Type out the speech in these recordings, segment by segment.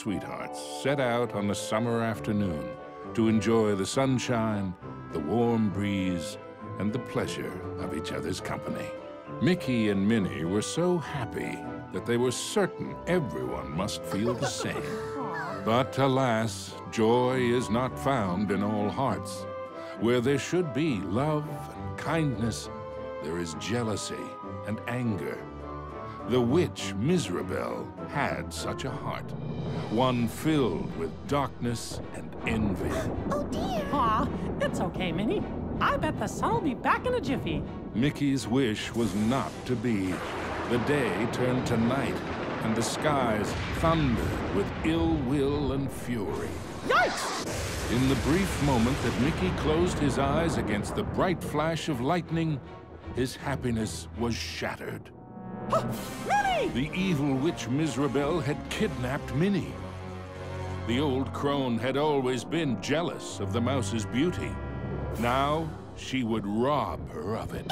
sweethearts set out on a summer afternoon to enjoy the sunshine, the warm breeze, and the pleasure of each other's company. Mickey and Minnie were so happy that they were certain everyone must feel the same. But alas, joy is not found in all hearts. Where there should be love and kindness, there is jealousy and anger. The witch Mizrabel had such a heart, one filled with darkness and envy. Oh dear! Aw, it's okay, Minnie. I bet the sun will be back in a jiffy. Mickey's wish was not to be. The day turned to night, and the skies thundered with ill will and fury. Yikes! In the brief moment that Mickey closed his eyes against the bright flash of lightning, his happiness was shattered. Minnie! The evil witch Mizrabel had kidnapped Minnie. The old crone had always been jealous of the mouse's beauty. Now, she would rob her of it.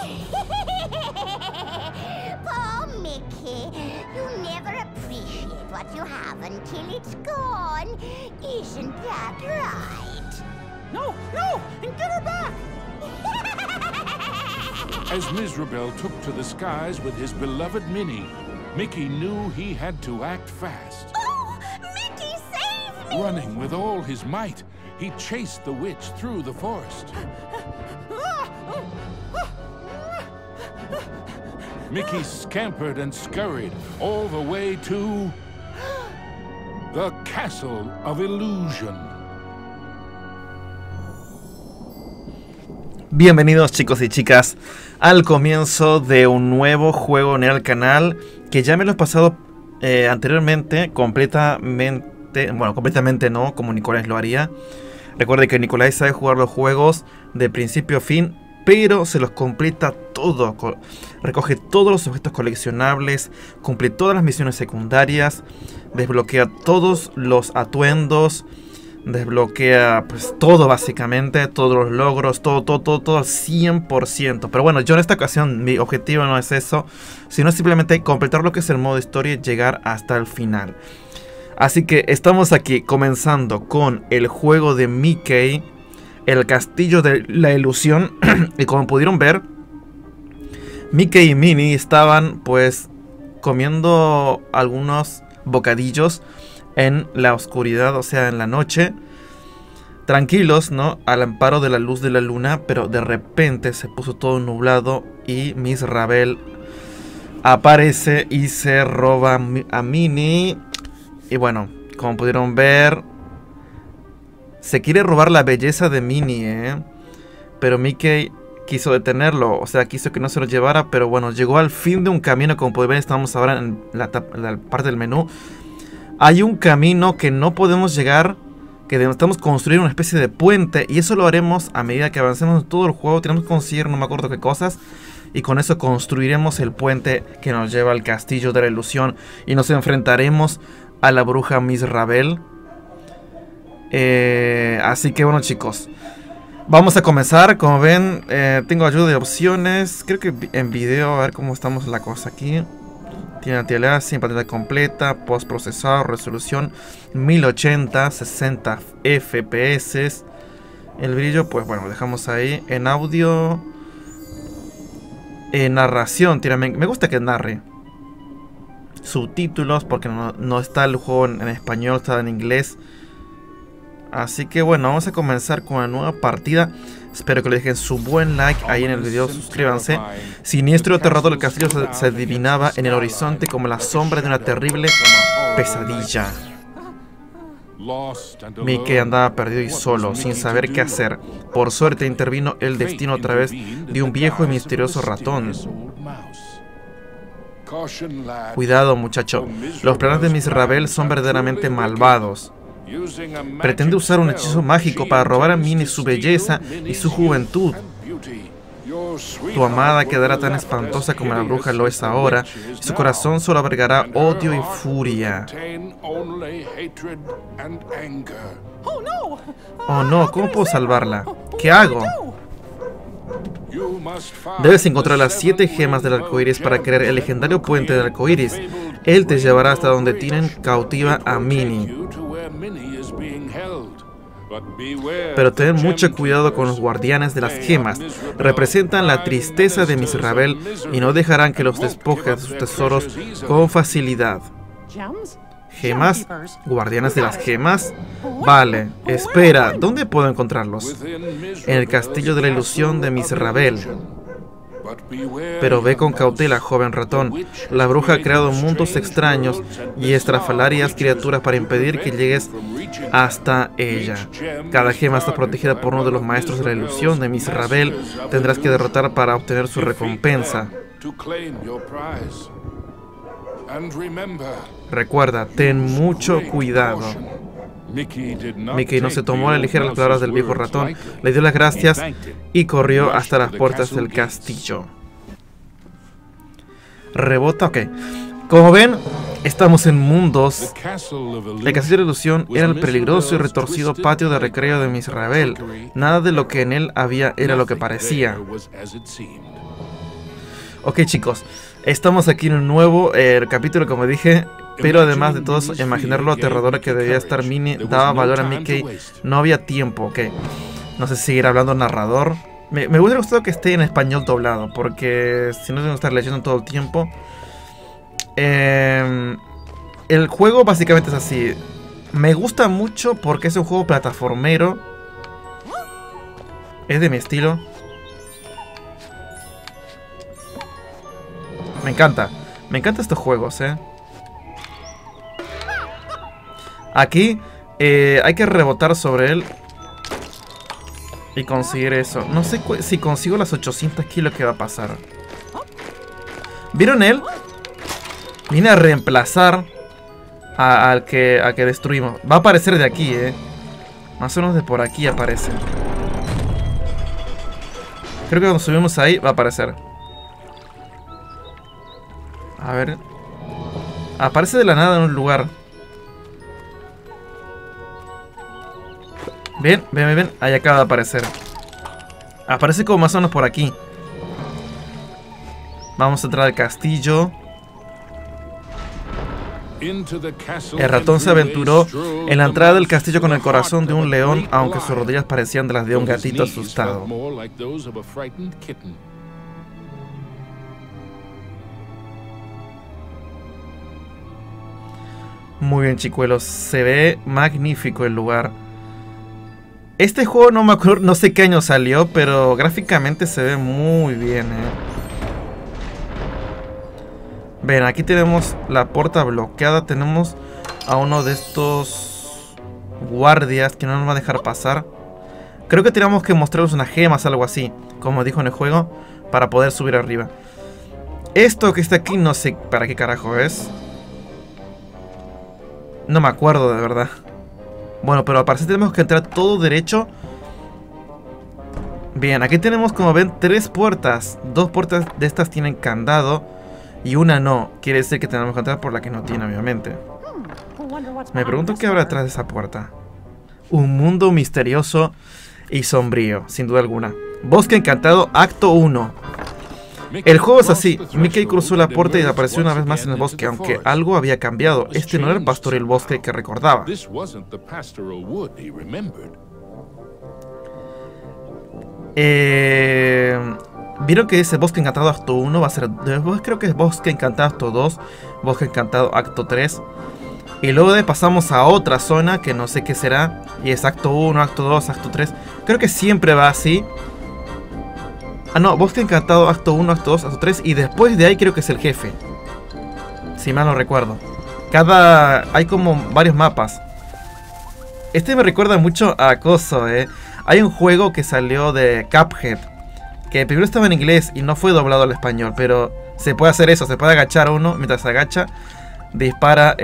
Poor Mickey. You never appreciate what you have until it's gone. Isn't that right? No! And get her back! As Mizrabel took to the skies with his beloved Minnie, Mickey knew he had to act fast. Oh! Mickey, save me! Running with all his might, he chased the witch through the forest. Mickey scampered and scurried all the way to the Castle of Illusion. Bienvenidos chicos y chicas al comienzo de un nuevo juego en el canal que ya me lo he pasado anteriormente completamente, bueno, completamente no, como Nicolás lo haría. Recuerde que Nicolás sabe jugar los juegos de principio a fin, pero se los completa todo, recoge todos los objetos coleccionables, cumple todas las misiones secundarias, desbloquea todos los atuendos, desbloquea pues todo básicamente, todos los logros, todo al 100%. Pero bueno, yo en esta ocasión mi objetivo no es eso, sino simplemente completar lo que es el modo historia y llegar hasta el final. Así que estamos aquí comenzando con el juego de Mickey, el castillo de la ilusión. Y como pudieron ver, Mickey y Minnie estaban pues comiendo algunos bocadillos en la oscuridad, o sea, en la noche, tranquilos, ¿no? Al amparo de la luz de la luna, pero de repente se puso todo nublado y Mizrabel aparece y se roba a Minnie. Y bueno, como pudieron ver, se quiere robar la belleza de Minnie, pero Mickey quiso detenerlo, o sea, quiso que no se lo llevara, pero bueno, llegó al fin de un camino. Como pueden ver, estamos ahora en la parte del menú. Hay un camino que no podemos llegar, que necesitamos construir una especie de puente, y eso lo haremos a medida que avancemos en todo el juego. Tenemos que conseguir no me acuerdo qué cosas, y con eso construiremos el puente que nos lleva al castillo de la ilusión, y nos enfrentaremos a la bruja Mizrabel. Así que bueno chicos, vamos a comenzar. Como ven, tengo ayuda de opciones, creo que en video, a ver cómo estamos la cosa aquí. Tiene anti-aliasing, pantalla completa, post-procesador, resolución 1080, 60 FPS. El brillo, pues bueno, lo dejamos ahí. En audio, narración, me gusta que narre. Subtítulos, porque no está el juego en español, está en inglés. Así que bueno, vamos a comenzar con una nueva partida. Espero que le dejen su buen like ahí en el video, suscríbanse. Siniestro y aterrador, el castillo se adivinaba en el horizonte como la sombra de una terrible pesadilla. Mickey andaba perdido y solo, sin saber qué hacer. Por suerte intervino el destino a través de un viejo y misterioso ratón. Cuidado muchacho, los planes de Mizrabel son verdaderamente malvados. Pretende usar un hechizo mágico para robar a Minnie su belleza y su juventud. Tu amada quedará tan espantosa como la bruja lo es ahora, y su corazón solo albergará odio y furia. Oh no, ¿cómo puedo salvarla? ¿Qué hago? Debes encontrar las 7 gemas del arco iris para crear el legendario puente del arco iris. Él te llevará hasta donde tienen cautiva a Minnie. Pero ten mucho cuidado con los guardianes de las gemas. Representan la tristeza de Misrabel y no dejarán que los despojes de sus tesoros con facilidad. Gems? ¿Gemas? ¿Guardianes de las gemas? Vale, espera, ¿dónde puedo encontrarlos? En el castillo de la ilusión de Misrabel. Pero ve con cautela, joven ratón. La bruja ha creado mundos extraños y estrafalarias criaturas para impedir que llegues hasta ella. Cada gema está protegida por uno de los maestros de la ilusión de Misrabel. Tendrás que derrotar para obtener su recompensa. Recuerda, ten mucho cuidado. Mickey no se tomó a la ligera las palabras del viejo ratón, le dio las gracias y corrió hasta las puertas del castillo. Rebota, ok. Como ven, estamos en mundos. El castillo de la ilusión era el peligroso y retorcido patio de recreo de Misrabel. Nada de lo que en él había era lo que parecía. Ok, chicos, estamos aquí en un nuevo capítulo, como dije. Pero además de todo eso, imaginar lo aterradora que debía estar Minnie daba valor a Mickey. No había tiempo, ok. No sé si seguir hablando narrador. Me hubiera gustado que esté en español doblado, porque si no tengo que estar leyendo todo el tiempo. El juego básicamente es así. Me gusta mucho porque es un juego plataformero. Es de mi estilo. Me encanta estos juegos, Aquí hay que rebotar sobre él y conseguir eso. No sé si consigo las 800 kilos, ¿qué va a pasar? ¿Vieron él? Viene a reemplazar al que destruimos. Va a aparecer de aquí, más o menos de por aquí aparece. Creo que cuando subimos ahí va a aparecer. A ver. Aparece de la nada en un lugar. Ven. Ahí acaba de aparecer. Aparece como más o menos por aquí. Vamos a entrar al castillo. El ratón se aventuró en la entrada del castillo con el corazón de un león, aunque sus rodillas parecían de las de un gatito asustado. Muy bien, chicuelos. Se ve magnífico el lugar. Este juego no me acuerdo, no sé qué año salió, pero gráficamente se ve muy bien, Ven, aquí tenemos la puerta bloqueada. Tenemos a uno de estos guardias que no nos va a dejar pasar. Creo que tenemos que mostrarles unas gemas, algo así, como dijo en el juego, para poder subir arriba. Esto que está aquí no sé para qué carajo es. No me acuerdo de verdad. Bueno, pero al parecer tenemos que entrar todo derecho. Bien, aquí tenemos, como ven, 3 puertas. 2 puertas de estas tienen candado y una no. Quiere decir que tenemos que entrar por la que no tiene, obviamente. Me pregunto qué habrá detrás de esa puerta. Un mundo misterioso y sombrío, sin duda alguna. Bosque encantado, acto 1. El juego es así. Mickey cruzó la puerta y apareció una vez más en el bosque, aunque algo había cambiado. Este no era el pastoril bosque que recordaba. Vieron que ese bosque encantado acto 1 va a ser... Después creo que es bosque encantado acto 2, bosque encantado acto 3. Y luego de pasamos a otra zona que no sé qué será. Y es acto 1, acto 2, acto 3. Creo que siempre va así. Ah, no, bosque encantado, acto 1, acto 2, acto 3. Y después de ahí creo que es el jefe. Si mal no recuerdo. Hay como varios mapas. Este me recuerda mucho a Coso, Hay un juego que salió de Cuphead, que primero estaba en inglés y no fue doblado al español. Pero se puede hacer eso, se puede agachar uno. Mientras se agacha, dispara.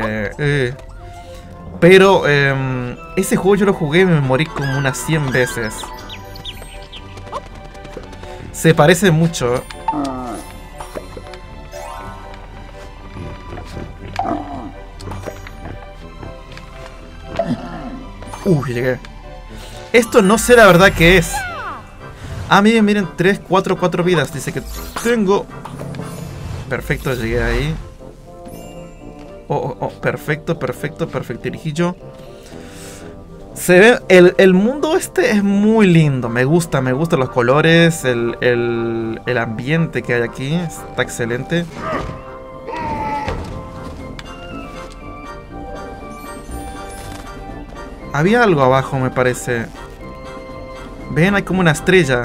Pero ese juego yo lo jugué y me morí como unas 100 veces. Se parece mucho. Llegué. Esto no sé la verdad qué es. Ah, miren, 3, 4 vidas. Dice que tengo. Perfecto, llegué ahí. Perfecto, perfectirijillo. Se ve, el mundo este es muy lindo, me gustan los colores, el ambiente que hay aquí, está excelente. Había algo abajo, me parece. Ven, hay como una estrella.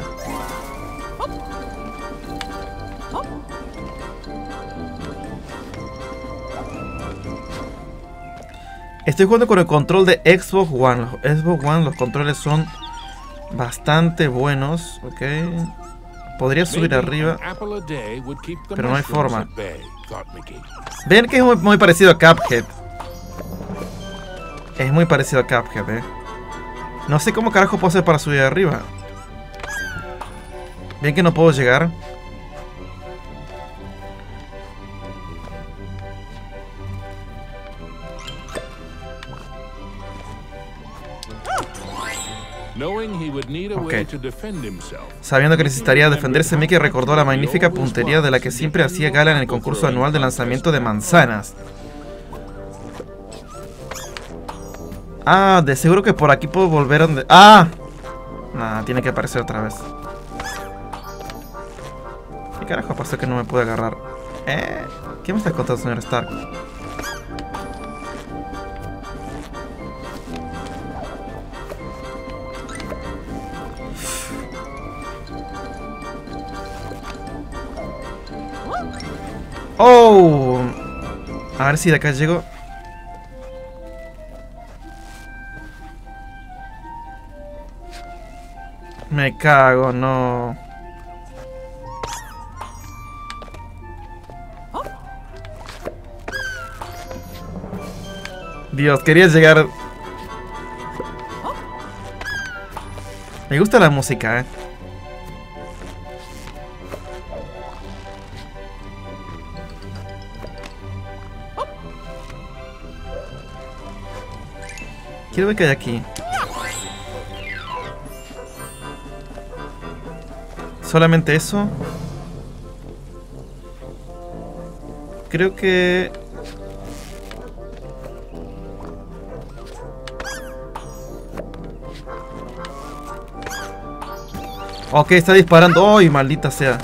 Estoy jugando con el control de Xbox One. Xbox One, los controles son bastante buenos. Ok. Podría subir arriba, pero no hay forma. Ven que es muy parecido a Cuphead. Es muy parecido a Cuphead, No sé cómo carajo puedo hacer para subir arriba. Ven que no puedo llegar. Okay. Sabiendo que necesitaría defenderse, Mickey recordó la magnífica puntería de la que siempre hacía gala en el concurso anual de lanzamiento de manzanas. Ah, de seguro que por aquí puedo volver a donde... ¡Ah! Nah, tiene que aparecer otra vez. ¿Qué carajo pasó que no me pude agarrar? ¿Qué me está contando, señor Stark? ¡Oh! A ver si de acá llego. Me cago, no. Dios, quería llegar. Me gusta la música, Quiero ver qué hay aquí. ¿Solamente eso? Creo que... Ok, está disparando. ¡Ay, maldita sea!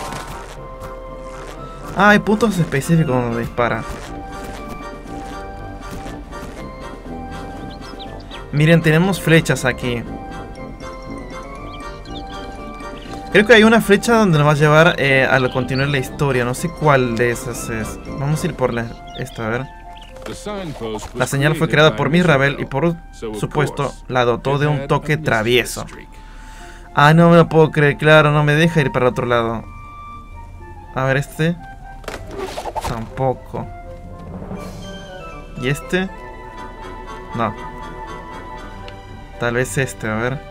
Ah, hay puntos específicos donde dispara. Miren, tenemos flechas aquí. Creo que hay una flecha donde nos va a llevar a continuar la historia. No sé cuál de esas es. Vamos a ir por esta, a ver. La señal fue creada por Miss Ravel y por supuesto la dotó de un toque travieso. Ah, no me lo puedo creer, claro, no me deja ir para el otro lado. A ver, este. Tampoco. ¿Y este? No. Tal vez este, a ver.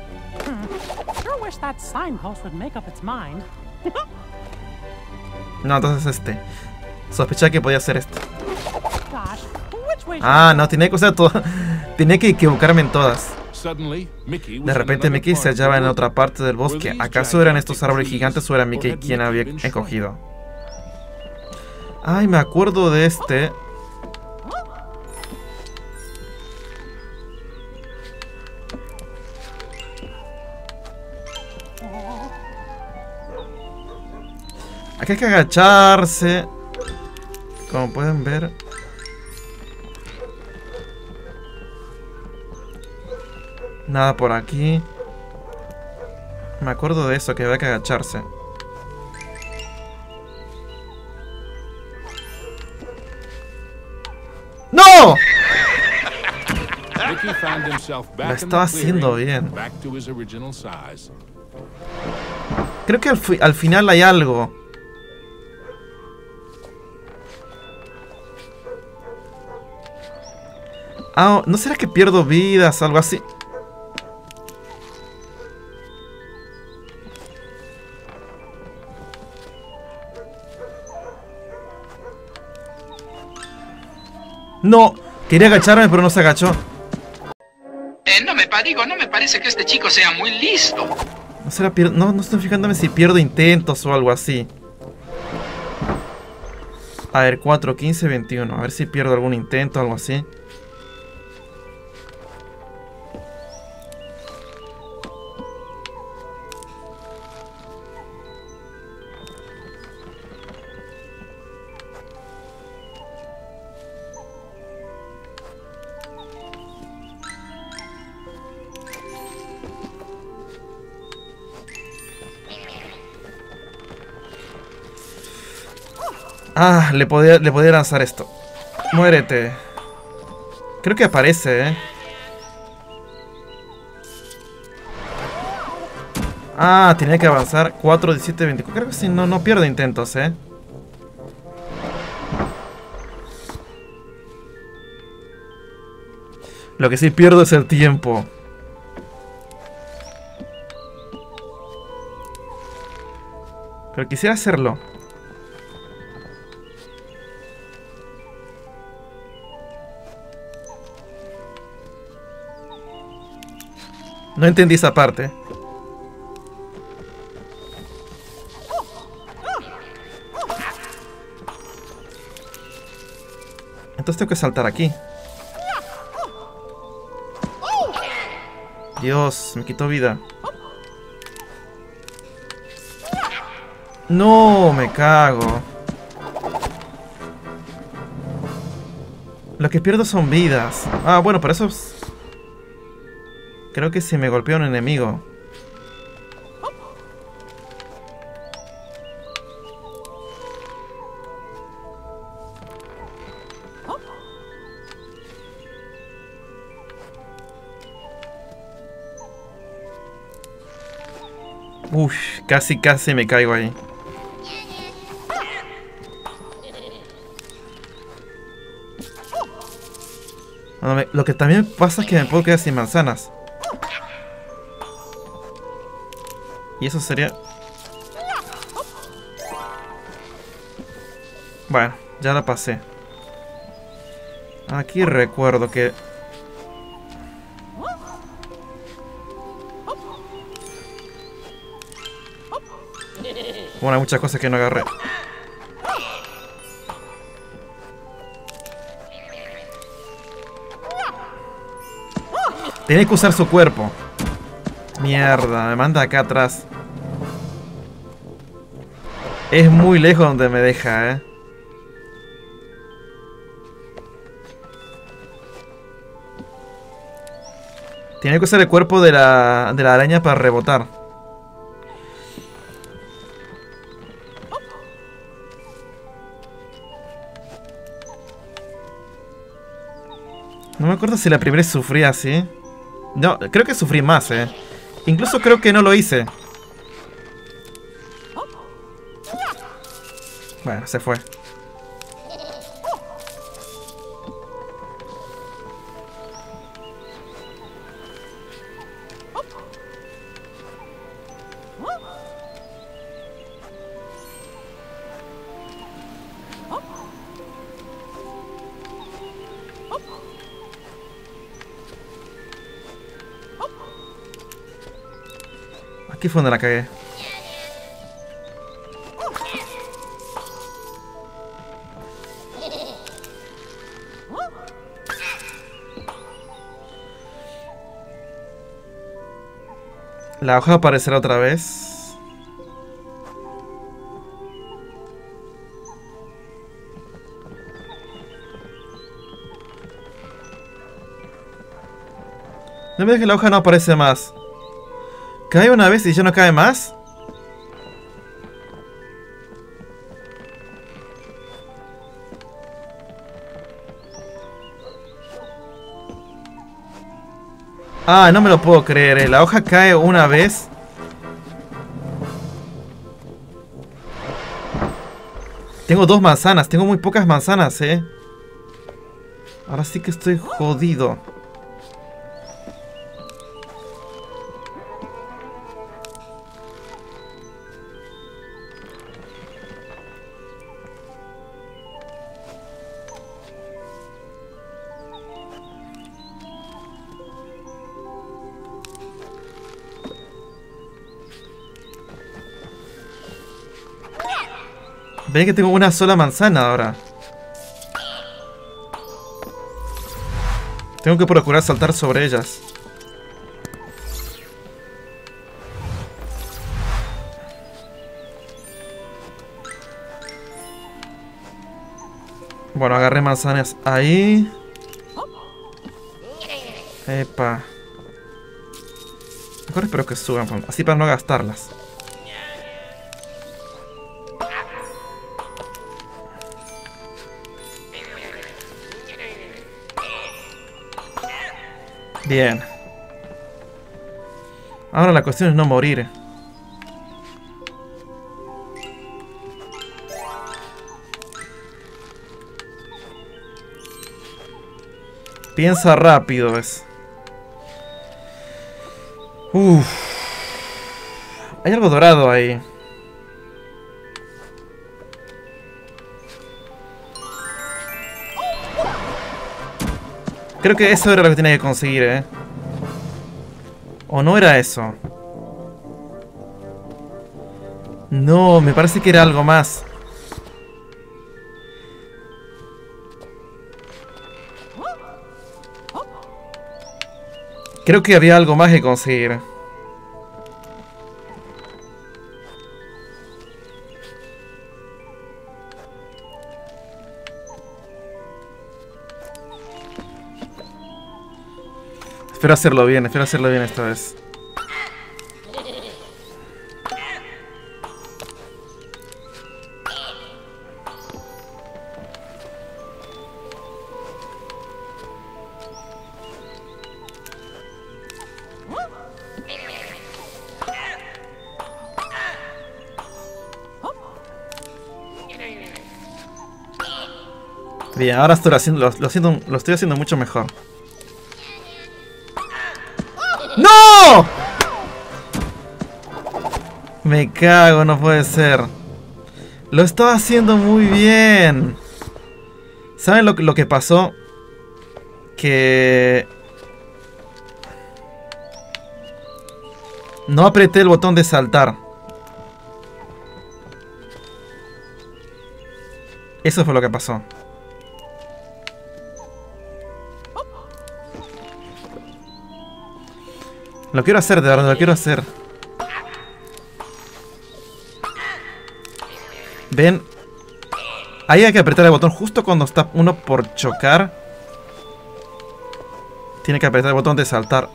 No, entonces este. Sospechaba que podía ser este. Ah, no, tenía que usar todo. Tenía que equivocarme en todas. De repente Mickey se hallaba en otra parte del bosque. ¿Acaso eran estos árboles gigantes o era Mickey quien había escogido? Ay, me acuerdo de este. Aquí hay que agacharse. Como pueden ver. Nada por aquí. Me acuerdo de eso, que había que agacharse. ¡No! Lo estaba haciendo bien. Creo que al final hay algo. Ah, ¿no será que pierdo vidas o algo así? No, quería agacharme pero no se agachó. No me parece que este chico sea muy listo. No será no estoy fijándome si pierdo intentos o algo así. A ver, 4, 15, 21. A ver si pierdo algún intento o algo así. Ah, le podía lanzar esto. Muérete. Creo que aparece, Ah, tenía que avanzar 4, 17, 24. Creo que sí, no pierdo intentos, Lo que sí pierdo es el tiempo. Pero quisiera hacerlo. No entendí esa parte. Entonces tengo que saltar aquí. Dios, me quitó vida. No, me cago. Lo que pierdo son vidas. Ah, bueno, por eso... Creo que si me golpea un enemigo. Uf, casi me caigo ahí. Bueno, lo que también pasa es que me puedo quedar sin manzanas. Y eso sería... Bueno, ya la pasé. Aquí recuerdo que... Bueno, hay muchas cosas que no agarré. Tiene que usar su cuerpo. Mierda, me manda acá atrás. Es muy lejos donde me deja, Tiene que usar el cuerpo de la araña para rebotar. No me acuerdo si la primera sufrí así. No, creo que sufrí más, Incluso creo que no lo hice. Bueno, se fue. Aquí fue donde la cagué. La hoja aparecerá otra vez. No me digas que la hoja no aparece más. ¿Cae una vez y ya no cae más? Ah, no me lo puedo creer, La hoja cae una vez. Tengo 2 manzanas, tengo muy pocas manzanas, Ahora sí que estoy jodido. Ven que tengo una sola manzana ahora. Tengo que procurar saltar sobre ellas. Bueno, agarré manzanas ahí. Epa. Mejor espero que suban, así para no gastarlas. Bien. Ahora la cuestión es no morir. Piensa rápido, ¿ves? Uff. Hay algo dorado ahí. Creo que eso era lo que tenía que conseguir, ¿eh? ¿O no era eso? No, me parece que era algo más. Creo que había algo más que conseguir. Espero hacerlo bien esta vez. Bien, ahora estoy haciendo, lo estoy haciendo mucho mejor. ¡No! Me cago, no puede ser. Lo estaba haciendo muy bien. ¿Saben lo que pasó? Que... no apreté el botón de saltar. Eso fue lo que pasó. Lo quiero hacer, de verdad, lo quiero hacer. ¿Ven? Ahí hay que apretar el botón justo cuando está uno por chocar. Tiene que apretar el botón de saltar.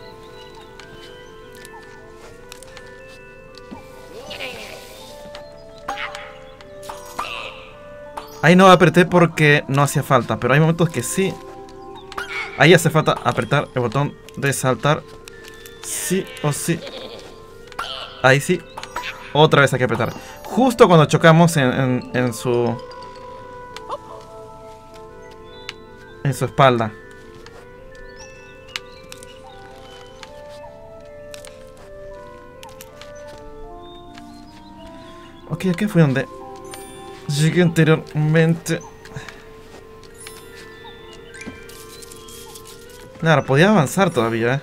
Ahí no apreté porque no hacía falta, pero hay momentos que sí. Ahí hace falta apretar el botón de saltar. Sí o sí. Ahí sí. Otra vez hay que apretar. Justo cuando chocamos en su espalda. Ok, aquí fue donde llegué anteriormente. Claro, podía avanzar todavía,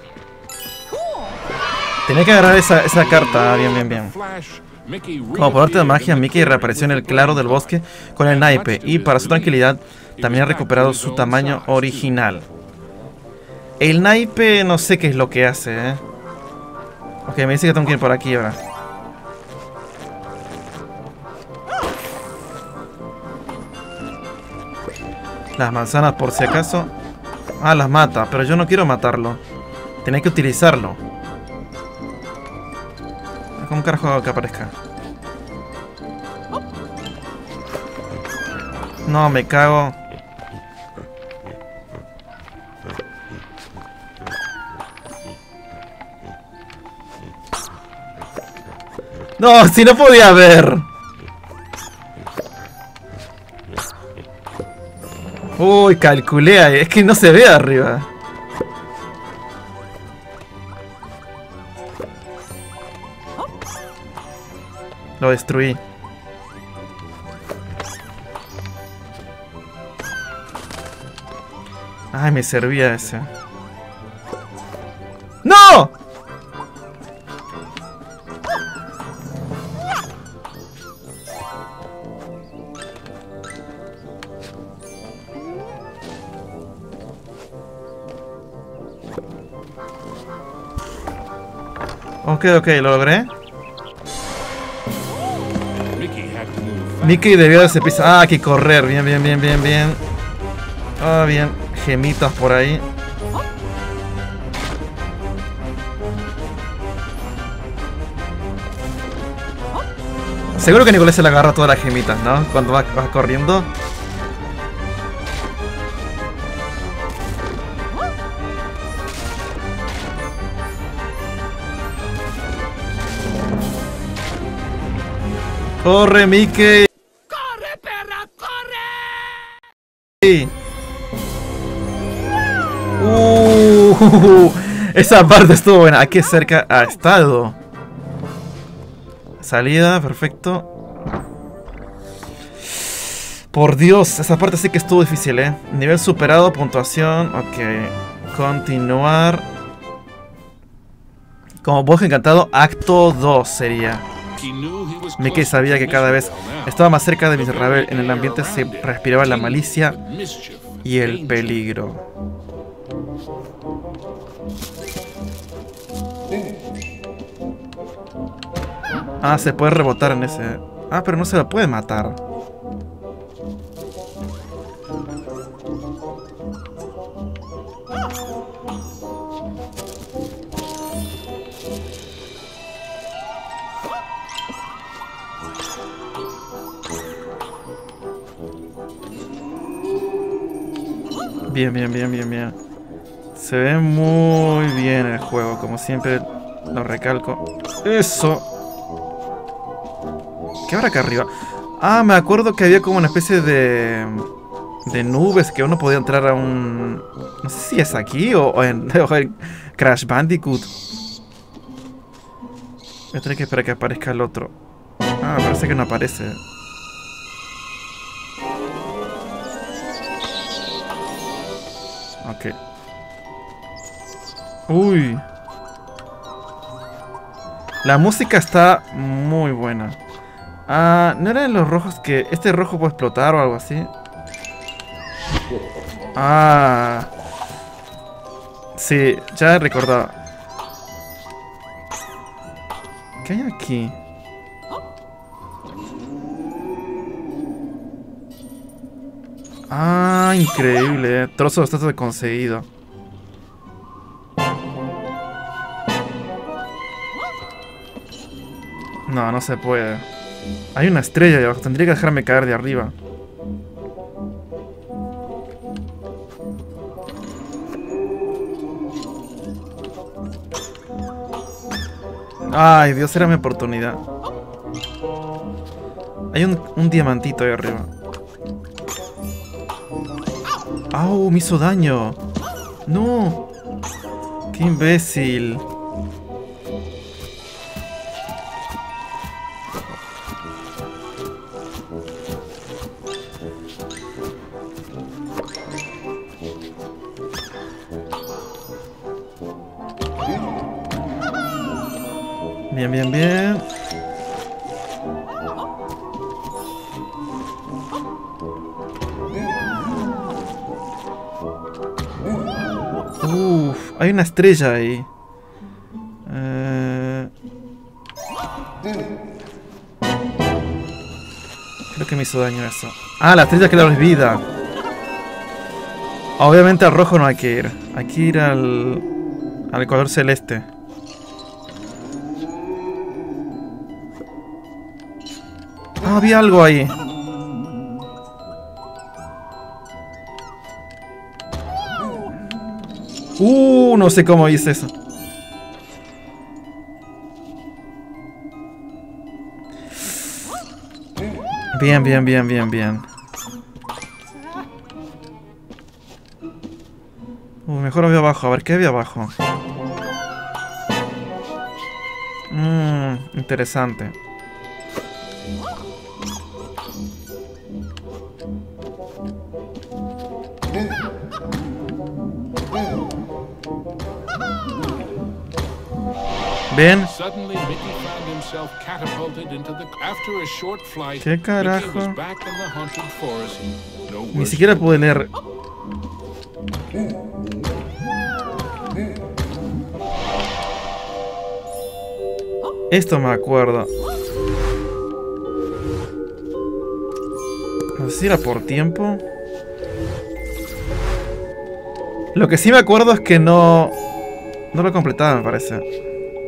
Tenía que agarrar esa carta. Bien. Como por arte de magia, Mickey reapareció en el claro del bosque con el naipe. Y para su tranquilidad, también ha recuperado su tamaño original. El naipe no sé qué es lo que hace, Ok, me dice que tengo que ir por aquí ahora. Las manzanas por si acaso. Ah, las mata, pero yo no quiero matarlo. Tenía que utilizarlo. ¿Cómo carajo que aparezca? No, me cago. No, si no podía ver. Uy, calculé ahí. Es que no se ve arriba. Lo destruí. Ay, me servía ese. ¡No! Ok, lo logré. Mickey debió de ese piso. Ah, hay que correr. Bien. Ah, bien. Gemitas por ahí. Seguro que Nicolás se le agarra todas las gemitas, ¿no? Cuando va corriendo. ¡Corre, Mickey! ¡Corre, perra, corre! Esa parte estuvo buena. Aquí cerca ha estado. Salida, perfecto. Por Dios, esa parte sí que estuvo difícil, ¿eh? Nivel superado, puntuación. Ok. Continuar. Como bosque encantado, acto 2 sería. Mickey sabía que cada vez estaba más cerca de Mr. Ravel. En el ambiente se respiraba la malicia y el peligro. Ah, se puede rebotar en ese. Ah, pero no se lo puede matar. Bien, bien, bien, bien, bien. Se ve muy bien el juego, como siempre lo recalco. ¡Eso! ¿Qué habrá acá arriba? Ah, me acuerdo que había como una especie de nubes que uno podía entrar a un... No sé si es aquí o en Crash Bandicoot. Voy a tener que esperar que aparezca el otro. Ah, parece que no aparece. Ok. Uy. La música está muy buena. Ah, ¿no eran los rojos que... este rojo puede explotar o algo así? Ah. Sí, ya he recordado. ¿Qué hay aquí? Ah, increíble. Trozo de estatua de conseguido. No, no se puede. Hay una estrella de abajo. Tendría que dejarme caer de arriba. Ay, Dios, era mi oportunidad. Hay un diamantito ahí arriba. ¡Au! Me hizo daño. ¡No! ¡Qué imbécil! Bien, bien, bien. Uf, hay una estrella ahí. Creo que me hizo daño eso. Ah, la estrella que le da vida. Obviamente al rojo no hay que ir. Hay que ir al color celeste. Ah, había algo ahí. No sé cómo hice eso. Bien, bien, bien, bien, bien. Mejor había abajo. A ver, ¿qué había abajo? Interesante. Ven. ¿Qué carajo? Ni siquiera pude leer. Esto me acuerdo. No sé si era por tiempo. Lo que sí me acuerdo es que no lo completaba, me parece.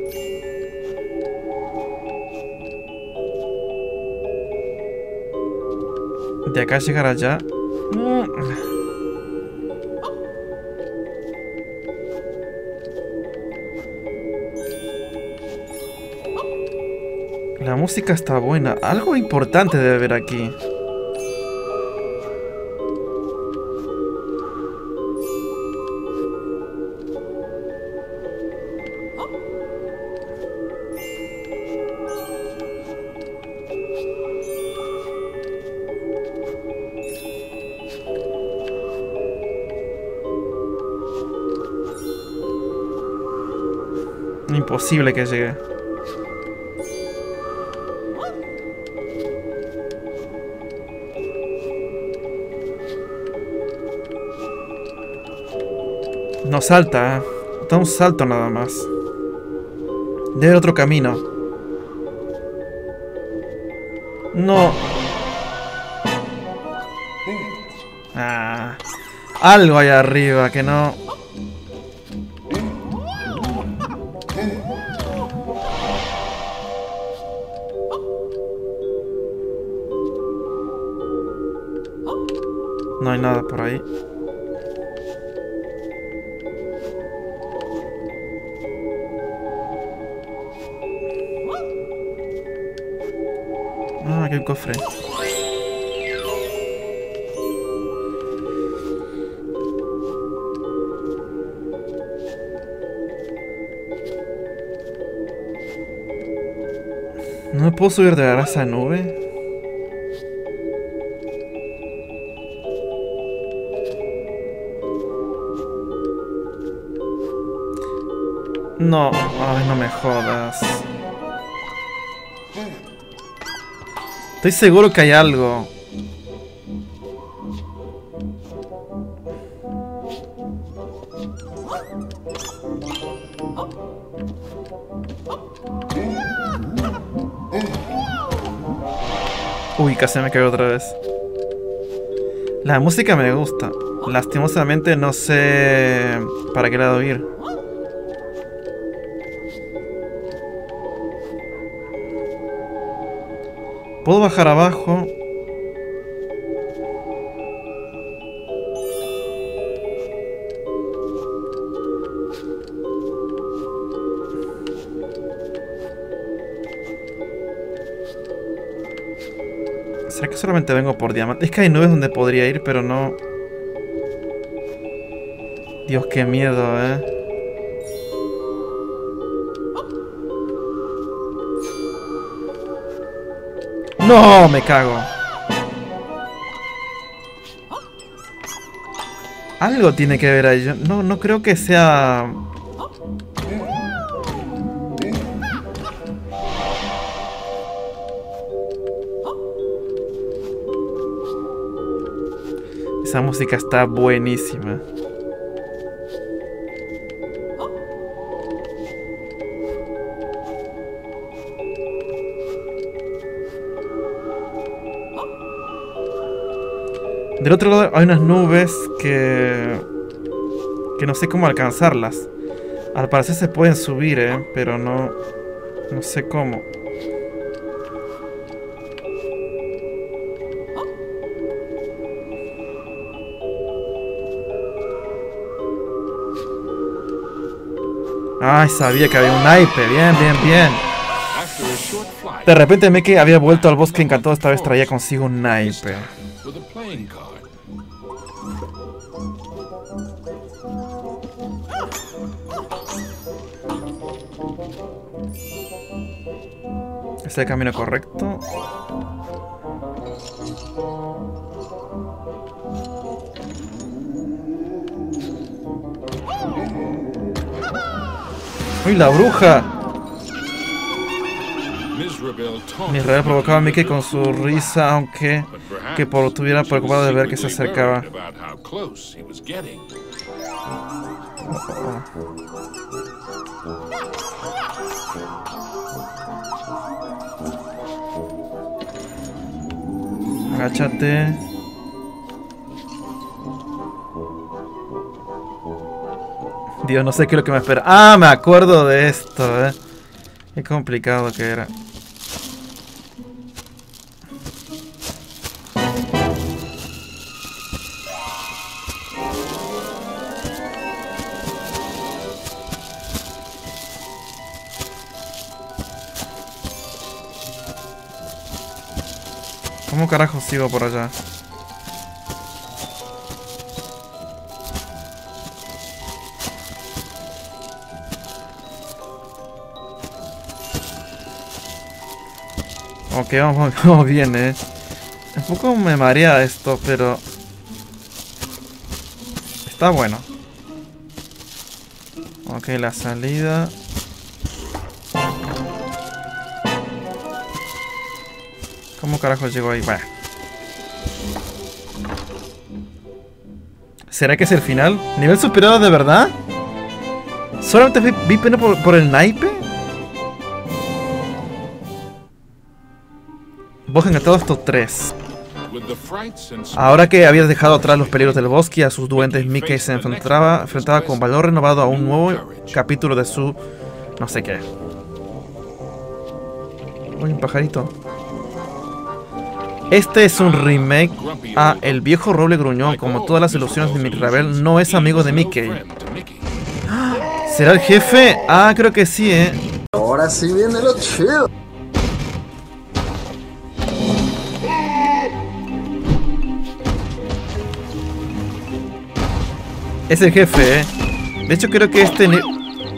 De acá a llegar allá. La música está buena. Algo importante debe haber aquí. Imposible que llegue. No salta, ¿eh? Da un salto nada más. Debe haber otro camino. No. Ah. Algo hay arriba que no... No hay nada por ahí. Ah, aquí hay un cofre. ¿No me puedo subir de verdad a esa nube? No, ay, no me jodas. Estoy seguro que hay algo. Uy, casi me caigo otra vez. La música me gusta. Lastimosamente no sé para qué lado ir. Puedo bajar abajo. ¿Será que solamente vengo por diamante? Es que hay nubes donde podría ir, pero no... Dios, qué miedo, ¿eh? ¡No! Me cago. Algo tiene que ver ahí. No creo que sea... Esa música está buenísima. Del otro lado hay unas nubes que no sé cómo alcanzarlas. Al parecer se pueden subir, pero no sé cómo. Ay, sabía que había un naipe. Bien, bien, bien. De repente Mickey había vuelto al bosque encantado. Esta vez traía consigo un naipe. ¿Es el camino correcto? ¡Uy, la bruja! Misrabel provocaba a Mickey con su risa, aunque que estuviera preocupado de ver que se acercaba. Agáchate. Dios, no sé qué es lo que me espera. Ah, me acuerdo de esto, Qué complicado que era. ¿Cómo carajo sigo por allá? Ok, vamos bien, Un poco me marea esto, pero... está bueno. Ok, la salida... ¿cómo carajo llego ahí? Bueno. ¿Será que es el final? ¿Nivel superado de verdad? ¿Solamente vi pena por el naipe? Vos encantado estos 3. Ahora que habías dejado atrás los peligros del bosque y a sus duendes, Mickey se enfrentaba con valor renovado a un nuevo capítulo de su... no sé qué. Uy, un pajarito. Este es un remake a El viejo roble gruñón. Como todas las ilusiones de Mirabel, no es amigo de Mickey. ¿Será el jefe? Ah, creo que sí, Ahora sí viene lo chido. Es el jefe, De hecho, creo que este nivel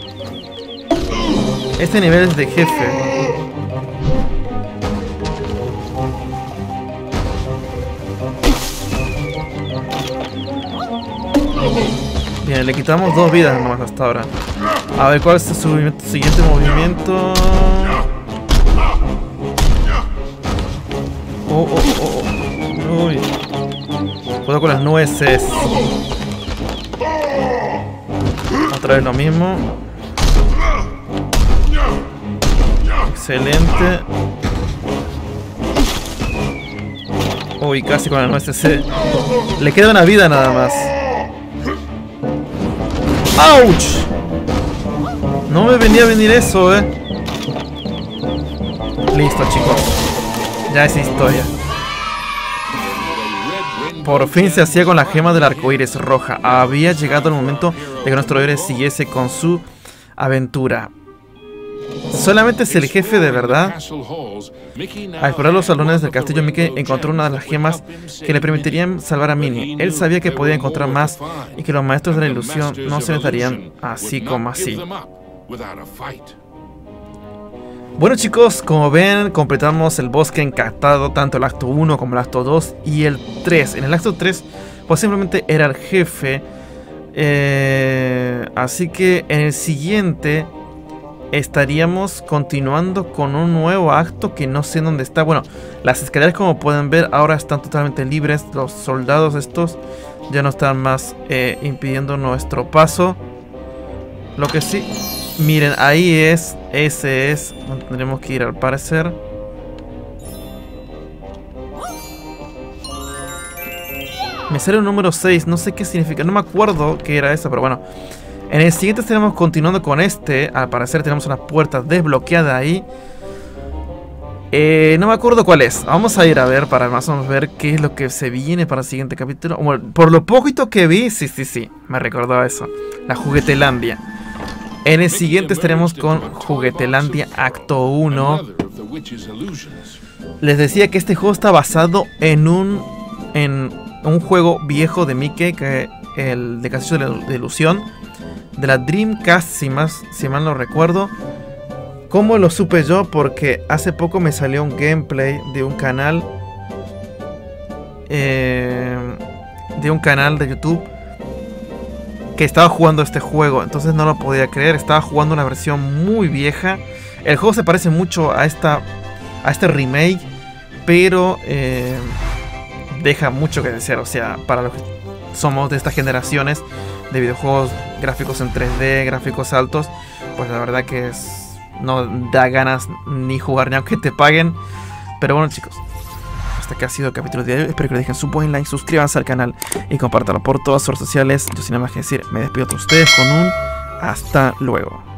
es de jefe. Bien, le quitamos 2 vidas nomás hasta ahora. A ver, ¿cuál es su siguiente movimiento? Uy. Puedo con las nueces. Otra vez lo mismo. Excelente. Uy, casi con las nueces. Le queda una vida nada más. ¡Auch! No me venía a venir eso, Listo, chicos. Ya es historia. Por fin se hacía con la gema del arcoíris roja. Había llegado el momento de que nuestro héroe siguiese con su aventura. ¿Solamente es el jefe de verdad? Al explorar los salones del castillo, Mickey encontró una de las gemas que le permitirían salvar a Minnie. Él sabía que podía encontrar más y que los maestros de la ilusión no se les darían así como así. Bueno, chicos, como ven, completamos el bosque encantado, tanto el acto 1 como el acto 2 y el 3. En el acto 3, pues simplemente era el jefe. Así que en el siguiente estaríamos continuando con un nuevo acto que no sé dónde está. Bueno, las escaleras, como pueden ver, ahora están totalmente libres. Los soldados estos ya no están más impidiendo nuestro paso. Lo que sí, miren, ahí es, ese es donde tendremos que ir al parecer. Me sale un número 6, no sé qué significa, no me acuerdo qué era eso, pero bueno. En el siguiente estaremos continuando con este. Al parecer tenemos una puerta desbloqueada ahí. No me acuerdo cuál es. Vamos a ir a ver para más o menos ver qué es lo que se viene para el siguiente capítulo. Bueno, por lo poquito que vi, sí, me recordaba eso. La Juguetelandia. En el siguiente estaremos con Juguetelandia Acto 1. Les decía que este juego está basado en un juego viejo de Mickey, que el de Castillo de Ilusión, de la Dreamcast, si mal no recuerdo. ¿Cómo lo supe yo? Porque hace poco me salió un gameplay de un canal de YouTube que estaba jugando este juego. Entonces no lo podía creer. Estaba jugando una versión muy vieja. El juego se parece mucho a este remake, pero deja mucho que desear. O sea, para los que somos de estas generaciones de videojuegos gráficos en 3D, gráficos altos, pues la verdad que no da ganas ni jugar ni aunque te paguen. Pero bueno, chicos, hasta que ha sido el capítulo de hoy. Espero que le dejen su buen like, suscríbanse al canal y compártanlo por todas sus redes sociales. Yo sin nada más que decir, me despido de ustedes con un hasta luego.